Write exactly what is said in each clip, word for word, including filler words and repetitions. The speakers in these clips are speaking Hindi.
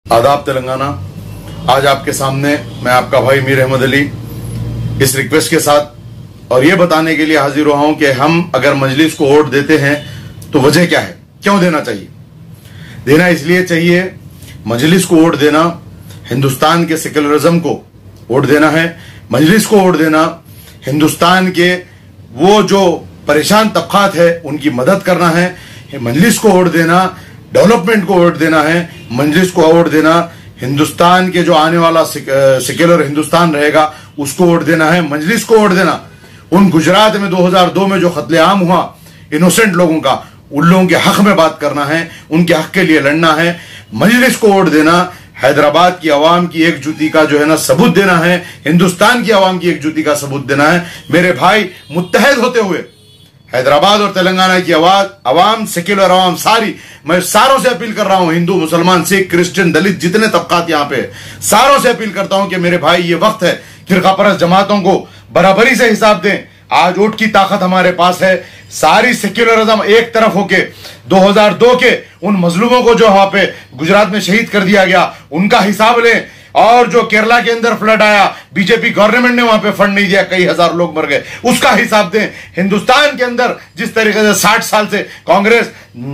आदाब तेलंगाना। आज आपके सामने मैं आपका भाई मीर अहमद अली इस रिक्वेस्ट के साथ और ये बताने के लिए हाजिर हुआ हूं कि हम अगर मजलिस को वोट देते हैं तो वजह क्या है, क्यों देना चाहिए। देना इसलिए चाहिए, मजलिस को वोट देना हिंदुस्तान के सेक्युलरिज्म को वोट देना है। मजलिस को वोट देना हिंदुस्तान के वो जो परेशान तबकात है उनकी मदद करना है। मजलिस को वोट देना डेवलपमेंट को वोट देना है। मजलिस को वोट देना हिंदुस्तान के जो आने वाला सेक्युलर हिंदुस्तान रहेगा उसको वोट देना है। मजलिस को वोट देना उन गुजरात में दो हज़ार दो में जो कत्लेआम हुआ इनोसेंट लोगों का, उन लोगों के हक में बात करना है, उनके हक के लिए लड़ना है। मजलिस को वोट देना हैदराबाद की आवाम की एकजुटी का जो है ना सबूत देना है, हिंदुस्तान की आवाम की एकजुटी का सबूत देना है। मेरे भाई, मुत्तहद होते हुए हैदराबाद और तेलंगाना की आवाज, आवाम, सेक्युलर आवाम सारी, मैं सारों से अपील कर रहा हूं, हिंदू, मुसलमान, सिख, क्रिश्चियन, दलित, जितने तबकात यहां पे, सारों से अपील करता हूं कि मेरे भाई ये वक्त है फिरका परस्त जमातों को बराबरी से हिसाब दें। आज वोट की ताकत हमारे पास है। सारी सेक्युलरिज्म एक तरफ होके दो हज़ार दो के उन मजलूमों को जो वहां पे गुजरात में शहीद कर दिया गया उनका हिसाब लें, और जो केरला के अंदर फ्लड आया, बीजेपी गवर्नमेंट ने वहां पे फंड नहीं दिया, कई हजार लोग मर गए, उसका हिसाब दें। हिंदुस्तान के अंदर जिस तरीके से साठ साल से कांग्रेस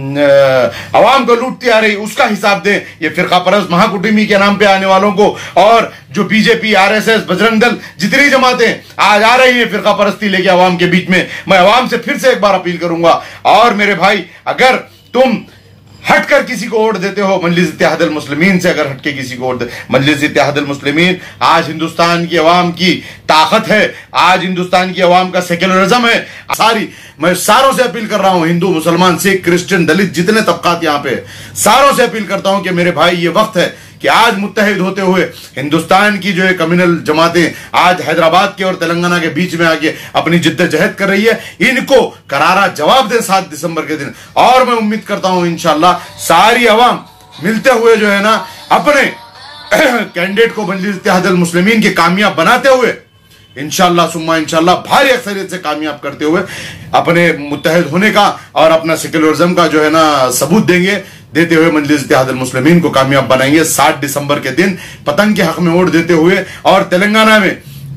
आवाम को लूटती आ रही उसका हिसाब दें। ये फिरका परस्त महाकुटुंबी के नाम पे आने वालों को, और जो बीजेपी, आरएसएस, बजरंग दल, जितनी जमातें आज आ रही है फिरका परस्ती लेके आवाम के बीच में, मैं आवाम से फिर से एक बार अपील करूंगा। और मेरे भाई, अगर तुम हटकर किसी को वोट देते हो, मजलिस इत्तेहादुल मुस्लिमीन से अगर हटके किसी को वोट, मजलिस इत्तेहादुल मुस्लिमीन आज हिंदुस्तान की आवाम की ताकत है, आज हिंदुस्तान की आवाम का सेक्युलरिज्म है। सारी, मैं सारों से अपील कर रहा हूं, हिंदू, मुसलमान, सिख, क्रिश्चियन, दलित, जितने तबकात यहां पे, सारों से अपील करता हूं कि मेरे भाई ये वक्त है कि आज मुत्तहिद होते हुए हिंदुस्तान की जो है कम्युनल जमातें आज हैदराबाद के और तेलंगाना के बीच में आके अपनी जिद्दजहद कर रही है, इनको करारा जवाब दें सात दिसंबर के दिन। और मैं उम्मीद करता हूं इंशाल्लाह सारी अवाम मिलते हुए जो है ना अपने कैंडिडेट को मजलिस इत्तेहादुल मुस्लिमीन के कामयाब बनाते हुए इंशाल्लाह सुम्मा इंशाल्लाह भारी अक्सरियत से कामयाब करते हुए अपने मुत्तहिद होने का और अपना सेक्युलरिज्म का जो है ना सबूत देंगे, देते हुए मजलिस इत्तेहादुल मुस्लिमीन को कामयाब बनाएंगे। सात दिसंबर के दिन पतंग के हक में वोट देते हुए, और तेलंगाना में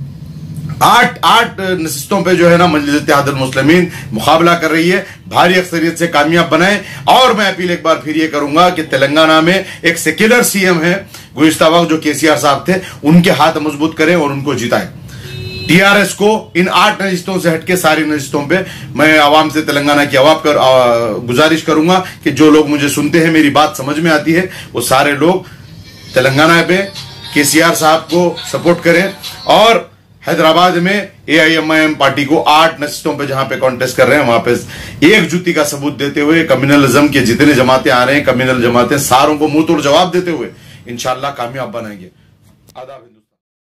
आठ आठ नशिस्तों पे जो है ना मजलिस इत्तेहादुल मुस्लिमीन मुकाबला कर रही है, भारी अक्सरियत से कामयाब बनाए। और मैं अपील एक बार फिर ये करूंगा कि तेलंगाना में एक सेक्युलर सीएम है गुज़िश्ता वक्त जो केसीआर साहब थे, उनके हाथ मजबूत करें और उनको जिताएं। टीआरएस को इन आठ नशिस्तों से हटके सारी नशिस्तों पे मैं आवाम से, तेलंगाना की आवाम कर गुजारिश करूंगा कि जो लोग मुझे सुनते हैं, मेरी बात समझ में आती है, वो सारे लोग तेलंगाना पे केसीआर साहब को सपोर्ट करें। और हैदराबाद में एआईएमआईएम पार्टी को आठ नशिस्तों पे जहां पे कॉन्टेस्ट कर रहे हैं वहां पे एकजुटी का सबूत देते हुए, कम्युनलिज्म के जितने जमातें आ रहे हैं, कम्युनल जमातें, सारों को मुंह तोड़ जवाब देते हुए इंशाल्लाह कामयाब बनाएंगे। आदाब।